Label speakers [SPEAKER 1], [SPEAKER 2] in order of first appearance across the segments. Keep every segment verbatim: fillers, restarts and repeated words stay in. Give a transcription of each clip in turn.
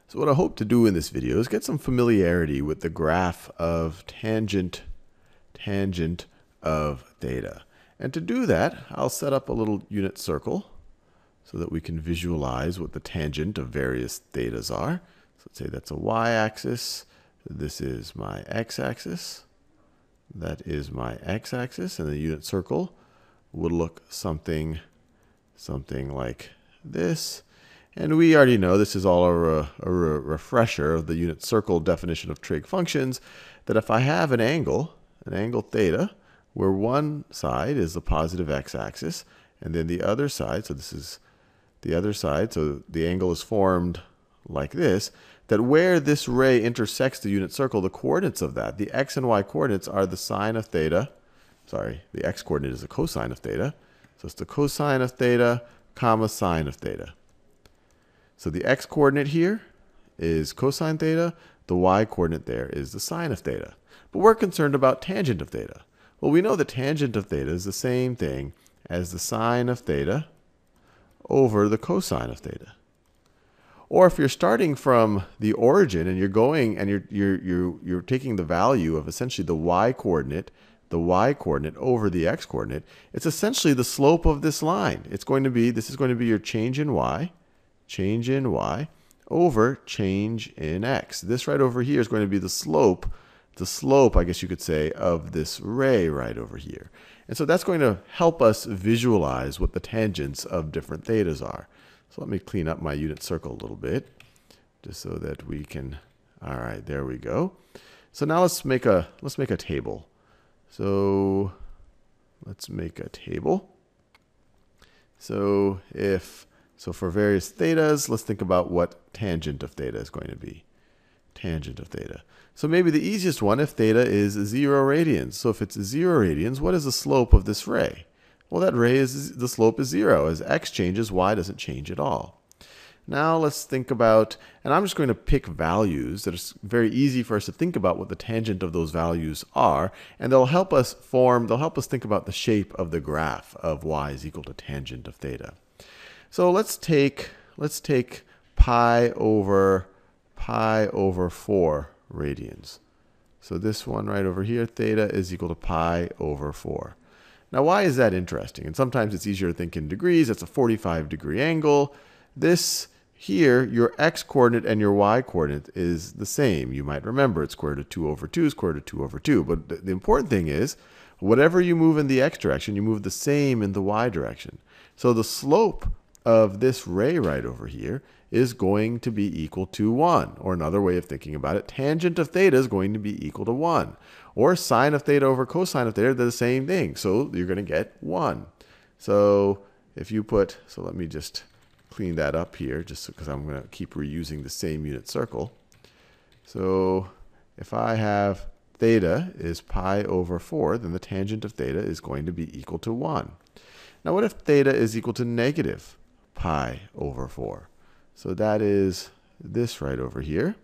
[SPEAKER 1] So what I hope to do in this video is get some familiarity with the graph of tangent, tangent of theta. And to do that, I'll set up a little unit circle so that we can visualize what the tangent of various thetas are. So let's say that's a y-axis. This is my x-axis. That is my x-axis. And the unit circle would look something, something like this. And we already know, this is all a, re, a re refresher of the unit circle definition of trig functions, that if I have an angle, an angle theta, where one side is the positive x-axis, and then the other side, so this is the other side, so the angle is formed like this, that where this ray intersects the unit circle, the coordinates of that, the x and y coordinates are the sine of theta, sorry, the x coordinate is the cosine of theta, so it's the cosine of theta, comma sine of theta. So the x coordinate here is cosine theta, the y coordinate there is the sine of theta. But we're concerned about tangent of theta. Well, we know the tangent of theta is the same thing as the sine of theta over the cosine of theta. Or if you're starting from the origin and you're going and you're, you're, you're, you're taking the value of essentially the y coordinate, the y coordinate over the x coordinate, it's essentially the slope of this line. It's going to be, this is going to be your change in y, change in y, over change in x. This right over here is going to be the slope, the slope, I guess you could say, of this ray right over here. And so that's going to help us visualize what the tangents of different thetas are. So let me clean up my unit circle a little bit, just so that we can, all right, there we go. So now let's make a, let's make a table. So let's make a table. So if, so for various thetas, let's think about what tangent of theta is going to be. Tangent of theta. So maybe the easiest one, if theta is zero radians. So if it's zero radians, what is the slope of this ray? Well, that ray is, the slope is zero. As x changes, y doesn't change at all. Now let's think about, and I'm just going to pick values that are very easy for us to think about what the tangent of those values are, and they'll help us form, they'll help us think about the shape of the graph of y is equal to tangent of theta. So let's take, let's take pi over, pi over four radians. So this one right over here, theta is equal to pi over four. Now why is that interesting? And sometimes it's easier to think in degrees. That's a forty-five degree angle. This here, your x coordinate and your y coordinate is the same. You might remember it's square root of two over two, square root of two over two. But the important thing is, whatever you move in the x direction, you move the same in the y direction. So the slope of this ray right over here is going to be equal to one. Or another way of thinking about it, tangent of theta is going to be equal to one. Or sine of theta over cosine of theta, they're the same thing. So you're going to get one. So if you put, so let me just clean that up here, just because I'm going to keep reusing the same unit circle. So if I have theta is pi over four, then the tangent of theta is going to be equal to one. Now what if theta is equal to negative pi over four? So that is this right over here.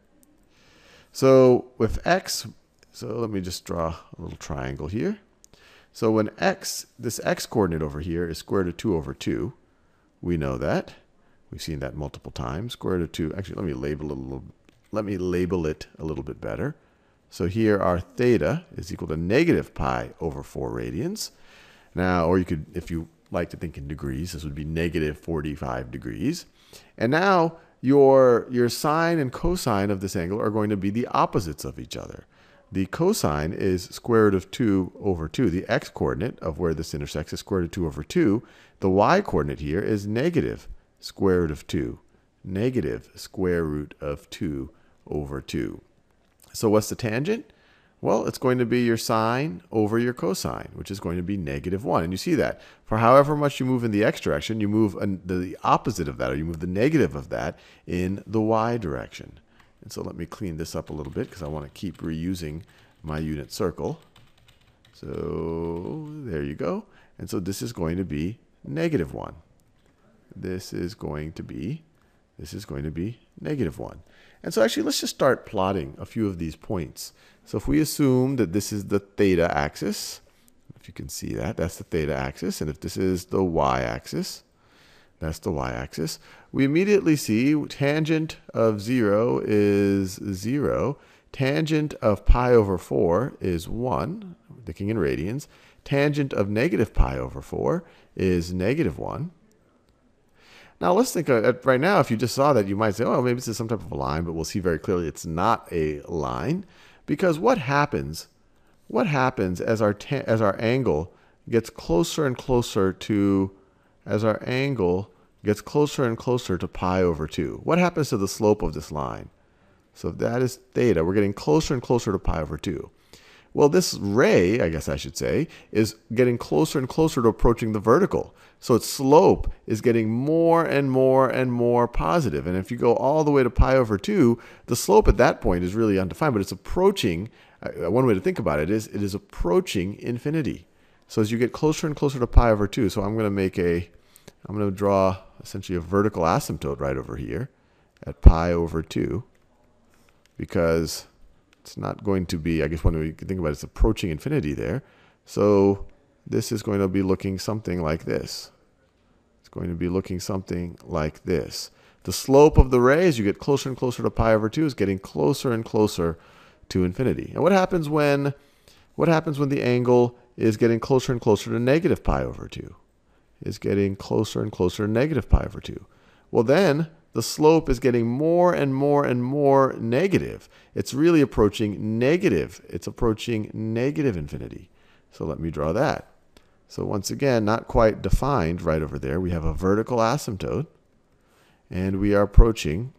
[SPEAKER 1] So with x, so let me just draw a little triangle here. So when x, this x coordinate over here is square root of two over two, we know that. We've seen that multiple times. Square root of two, actually let me label it a little, let me label it a little bit better. So here our theta is equal to negative pi over four radians. Now, or you could, if you like to think in degrees, this would be negative forty-five degrees. And now your, your sine and cosine of this angle are going to be the opposites of each other. The cosine is square root of two over two. The x coordinate of where this intersects is square root of two over two. The y coordinate here is negative square root of two. Negative square root of two over two. So what's the tangent? Well, it's going to be your sine over your cosine, which is going to be negative one. And you see that. For however much you move in the x direction, you move the opposite of that, or you move the negative of that in the y direction. And so let me clean this up a little bit, because I want to keep reusing my unit circle. So there you go. And so this is going to be negative one. This is going to be, this is going to be negative one. And so actually, let's just start plotting a few of these points. So if we assume that this is the theta axis, if you can see that, that's the theta axis. And if this is the y axis, That's the y-axis. We immediately see tangent of zero is zero. Tangent of pi over four is one, thinking in radians. Tangent of negative pi over four is negative one. Now let's think, uh, right now, if you just saw that, you might say, oh, maybe this is some type of a line, but we'll see very clearly it's not a line. Because what happens, what happens as our, as our angle gets closer and closer to, as our angle gets closer and closer to pi over two? What happens to the slope of this line? So if that is theta, we're getting closer and closer to pi over two. Well, this ray, I guess I should say, is getting closer and closer to approaching the vertical. So its slope is getting more and more and more positive. And if you go all the way to pi over two, the slope at that point is really undefined, but it's approaching, uh, one way to think about it is, it is approaching infinity. So as you get closer and closer to pi over two, so I'm going to make a, I'm going to draw essentially a vertical asymptote right over here at pi over two, because it's not going to be, I guess when we think about it, it's approaching infinity there. So this is going to be looking something like this. It's going to be looking something like this. The slope of the ray as you get closer and closer to pi over two is getting closer and closer to infinity. And what happens when, what happens when the angle is getting closer and closer to negative pi over two? Is getting closer and closer to negative pi over two. Well then, the slope is getting more and more and more negative. It's really approaching negative. It's approaching negative infinity. So let me draw that. So once again, not quite defined right over there. We have a vertical asymptote, and we are approaching,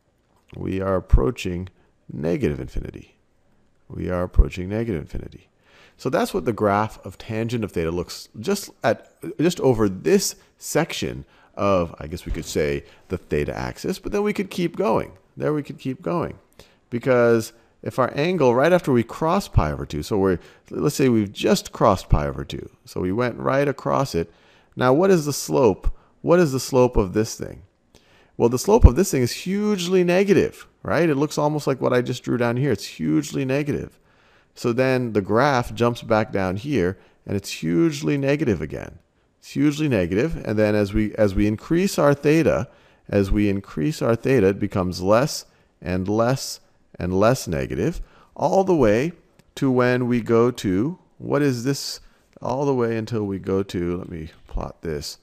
[SPEAKER 1] we are approaching negative infinity. We are approaching negative infinity. So that's what the graph of tangent of theta looks just at, just over this section of, I guess we could say, the theta axis, but then we could keep going. There we could keep going. Because if our angle, right after we cross pi over two, so we're, let's say we've just crossed pi over two. So we went right across it. Now what is the slope? What is the slope of this thing? Well, the slope of this thing is hugely negative, right? It looks almost like what I just drew down here. It's hugely negative. So then the graph jumps back down here, and it's hugely negative again. It's hugely negative, and then as we as we increase our theta, as we increase our theta, it becomes less and less and less negative, all the way to when we go to, what is this? All the way until we go to, let me plot this,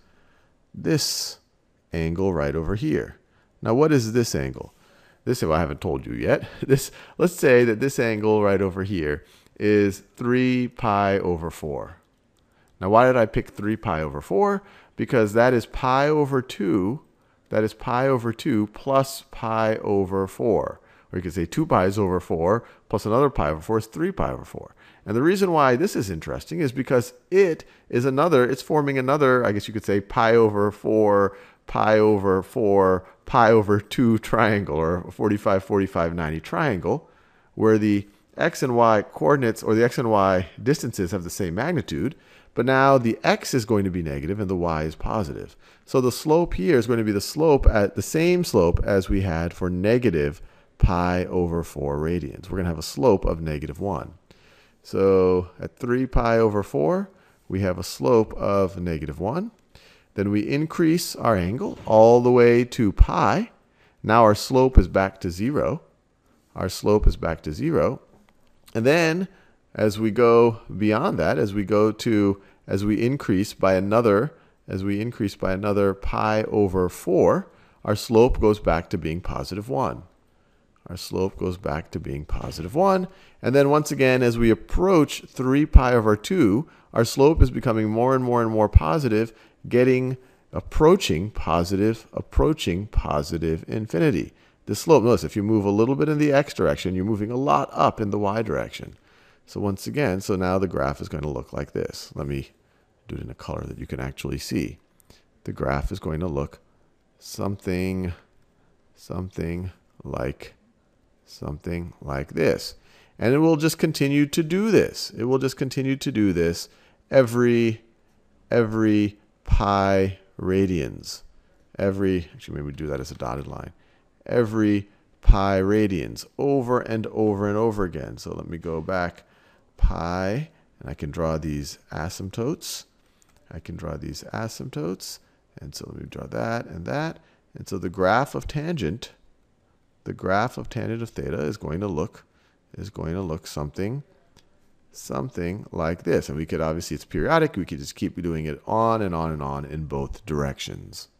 [SPEAKER 1] this angle right over here. Now what is this angle? This, if I haven't told you yet, this, let's say that this angle right over here is three pi over four. Now, why did I pick three pi over four? Because that is pi over two. That is pi over two plus pi over four. Or you could say two pi's over four plus another pi over four is three pi over four. And the reason why this is interesting is because it is another, it's forming another, I guess you could say, pi over four, pi over four, pi over two triangle, or forty-five, forty-five, ninety triangle, where the x and y coordinates, or the x and y distances, have the same magnitude. But now the x is going to be negative and the y is positive. So the slope here is going to be the slope at the same slope as we had for negative pi over four radians. We're going to have a slope of negative one. So at three pi over four, we have a slope of negative one. Then we increase our angle all the way to pi. Now our slope is back to zero. Our slope is back to zero. And then as we go beyond that, as we go to, as we increase by another, as we increase by another pi over four, our slope goes back to being positive one. Our slope goes back to being positive one. And then once again, as we approach three pi over two, our slope is becoming more and more and more positive, getting, approaching positive, approaching positive infinity. The slope, notice if you move a little bit in the x direction, you're moving a lot up in the y direction. So once again, so now the graph is going to look like this. Let me do it in a color that you can actually see. The graph is going to look something, something like, something like this. And it will just continue to do this. It will just continue to do this every, every pi radians. Every, actually maybe we do that as a dotted line. Every pi radians over and over and over again. So let me go back. Pi, and I can draw these asymptotes. I can draw these asymptotes, And so let me draw that and that. And so the graph of tangent, the graph of tangent of theta is going to look, is going to look something, something like this. And we could obviously, it's periodic. We could just keep doing it on and on and on in both directions.